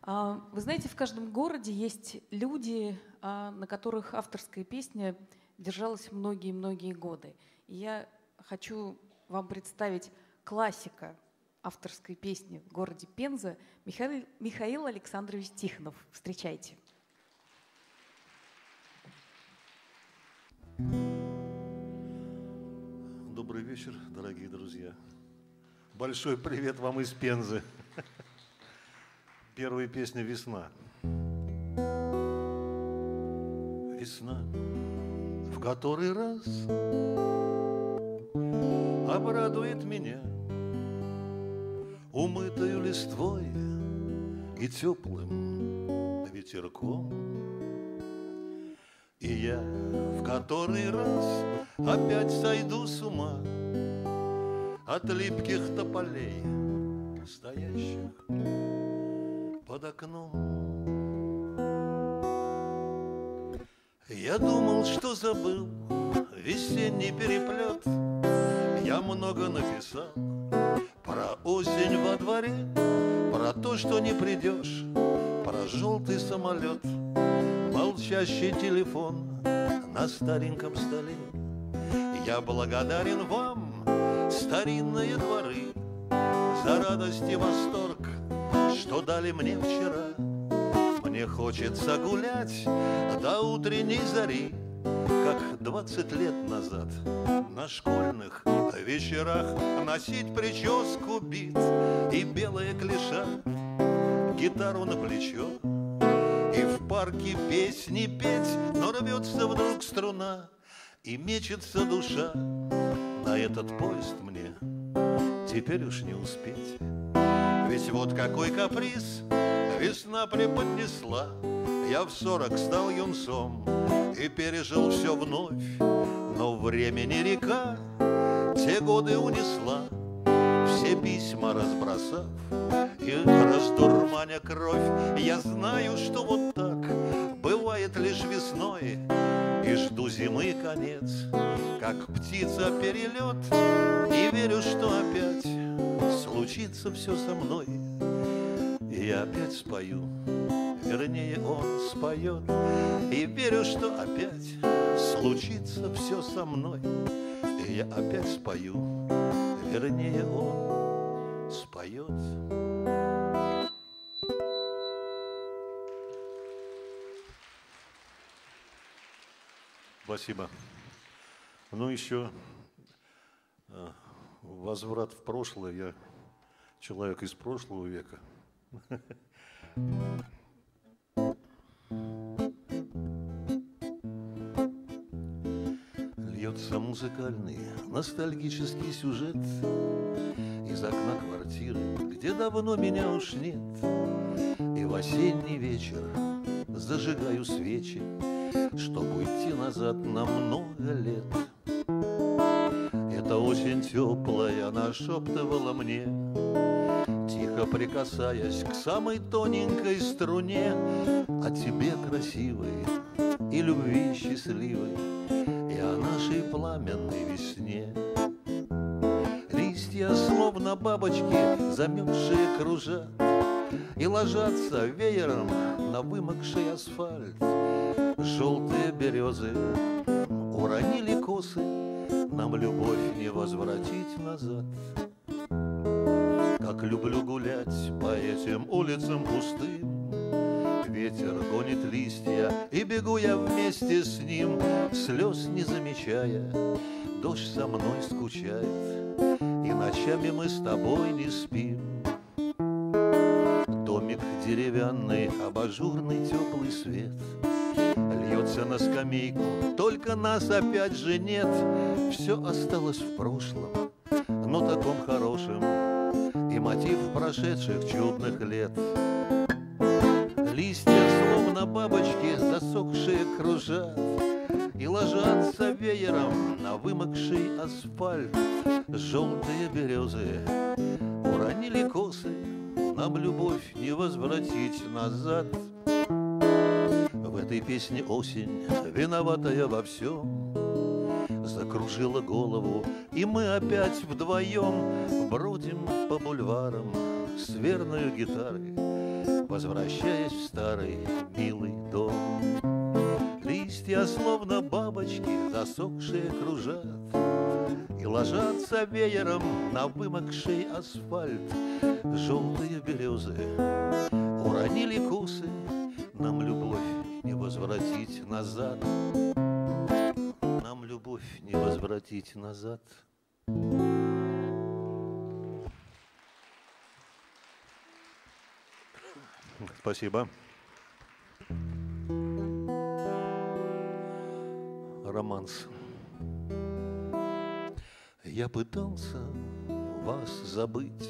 Вы знаете, в каждом городе есть люди, на которых авторская песня держалась многие-многие годы. И я хочу вам представить классика авторской песни в городе Пенза Михаил Александрович Тихонов. Встречайте. Добрый вечер, дорогие друзья. Большой привет вам из Пензы. Первая песня «Весна». Весна, в который раз обрадует меня умытою листвой и теплым ветерком. И я в который раз опять сойду с ума от липких тополей, стоящих под окном. Я думал, что забыл весенний переплет. Я много написал про осень во дворе, про то, что не придешь, про желтый самолет, молчащий телефон на стареньком столе. Я благодарен вам, старинные дворы, за радость и восторг, что дали мне вчера. Мне хочется гулять до утренней зари, как 20 лет назад на школьных вечерах, носить прическу бит и белые клиша, гитару на плечо и в парке песни петь. Но рвется вдруг струна и мечется душа. На этот поезд мне теперь уж не успеть. Ведь вот какой каприз весна преподнесла. Я в 40 стал юнцом и пережил все вновь. Но времени река те годы унесла, все письма разбросав и раздурманя кровь. Я знаю, что вот так бывает лишь весной, и жду зимы конец, как птица перелет, и верю, что опять случится все со мной. И я опять спою, вернее, он споет, и верю, что опять случится все со мной. И я опять спою, вернее, он споет. Спасибо. Ну, еще возврат в прошлое. Я человек из прошлого века. Льется музыкальный ностальгический сюжет из окна квартиры, где давно меня уж нет. И в осенний вечер зажигаю свечи, чтобы уйти назад на много лет. Эта осень теплая нашептывала мне, тихо прикасаясь к самой тоненькой струне, о тебе красивой и любви счастливой, и о нашей пламенной весне. Листья, словно бабочки, замерзшие, кружат и ложатся веером на вымокший асфальт. Желтые березы уронили косы, нам любовь не возвратить назад. Как люблю гулять по этим улицам пустым, ветер гонит листья, и бегу я вместе с ним, слез не замечая, дождь со мной скучает, и ночами мы с тобой не спим. Домик деревянный, абажурный теплый свет льется на скамейку, только нас опять же нет. Все осталось в прошлом, но таком хорошем, и мотив прошедших чудных лет. Листья, словно бабочки, засохшие, кружат и ложатся веером на вымокший асфальт. Желтые березы уронили косы, нам любовь не возвратить назад. В этой песне осень, виноватая во всем, закружила голову, и мы опять вдвоем бродим по бульварам с верной гитарой возвращаясь в старый милый дом. Листья, словно бабочки, засохшие, кружат и ложатся веером на вымокший асфальт. Желтые березы уронили косы, нам любовь не возвратить назад. Нам любовь не возвратить назад. Спасибо. Романс. Я пытался вас забыть,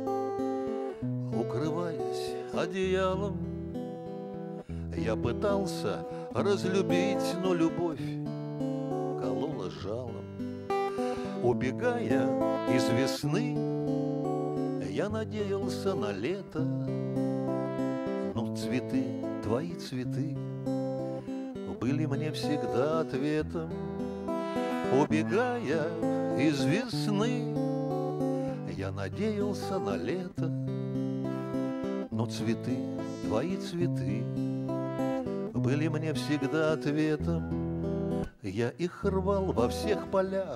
укрываясь одеялом. Я пытался разлюбить, но любовь колола жалом. Убегая из весны, я надеялся на лето, но цветы, твои цветы, были мне всегда ответом. Убегая из весны, я надеялся на лето, но цветы, твои цветы, были мне всегда ответом. Я их рвал во всех полях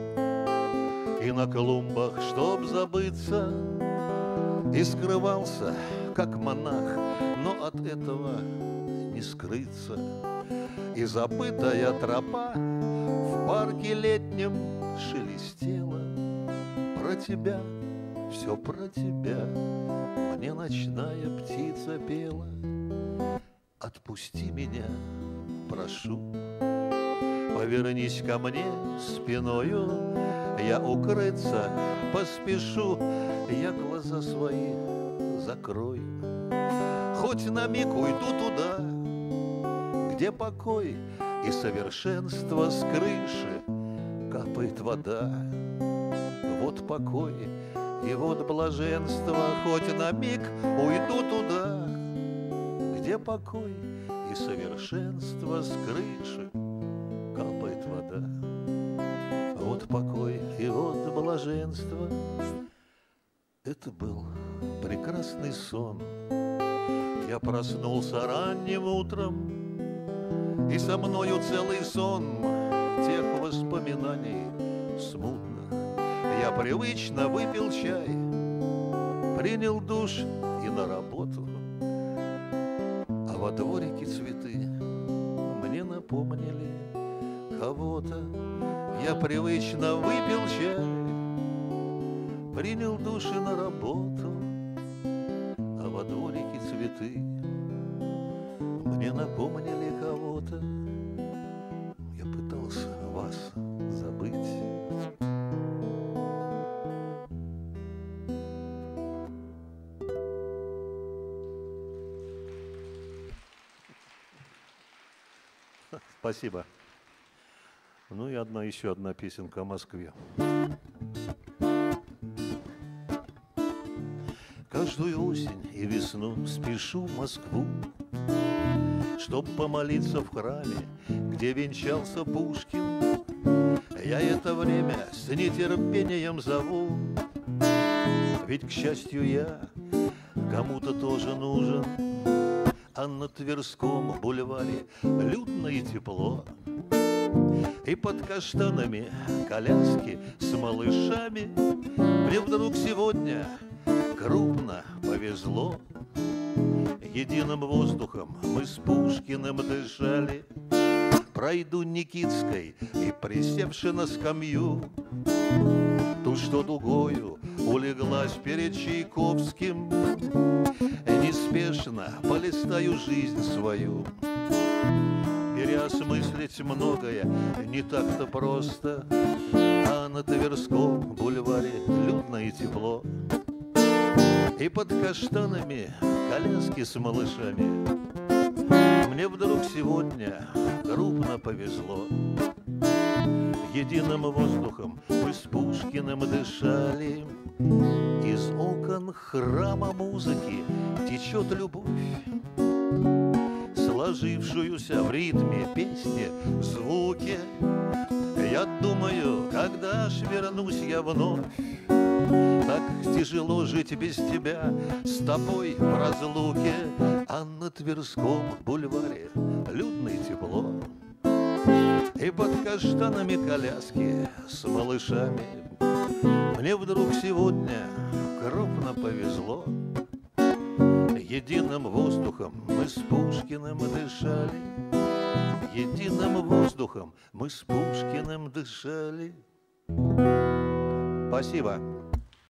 и на клумбах, чтоб забыться, и скрывался, как монах, но от этого не скрыться. И забытая тропа в парке летнем шелестела. Про тебя, все про тебя, мне ночная птица пела. Отпусти меня, прошу, повернись ко мне спиною, я укрыться поспешу, я глаза свои закрою. Хоть на миг уйду туда, где покой и совершенство, с крыши капает вода. Вот покой и вот блаженство, хоть на миг уйду туда, где покой и совершенство, с крыши капает вода. Вот покой и вот блаженство. Это был прекрасный сон. Я проснулся ранним утром, и со мною целый сон тех воспоминаний смутных. Я привычно выпил чай, принял душ и на работу. А во дворике цветы мне напомнили кого-то. Я привычно выпил чай, принял душ и на работу. А во дворике цветы мне напомнили кого-то. Я пытался вас забыть. Спасибо. Ну и еще одна песенка о Москве. Каждую осень и весну спешу в Москву, чтоб помолиться в храме, где венчался Пушкин. Я это время с нетерпением зову, ведь, к счастью, я кому-то тоже нужен. А на Тверском бульваре людно и тепло, и под каштанами коляски с малышами. Мне вдруг сегодня крупно повезло. Единым воздухом мы с Пушкиным дышали. Пройду Никитской и, присевши на скамью, ту, что дугою улеглась перед Чайковским, неспешно полистаю жизнь свою. Переосмыслить многое не так-то просто, а на Тверском бульваре людно и тепло, и под каштанами коляски с малышами. Мне вдруг сегодня крупно повезло. Единым воздухом мы с Пушкиным дышали. Из окон храма музыки течет любовь, сложившуюся в ритме песни, в звуке. Я думаю, когда ж вернусь я вновь Так тяжело жить без тебя, с тобой в разлуке, а на Тверском бульваре людно и тепло. И под каштанами коляски с малышами мне вдруг сегодня крупно повезло. Единым воздухом мы с Пушкиным дышали, единым воздухом мы с Пушкиным дышали. Спасибо.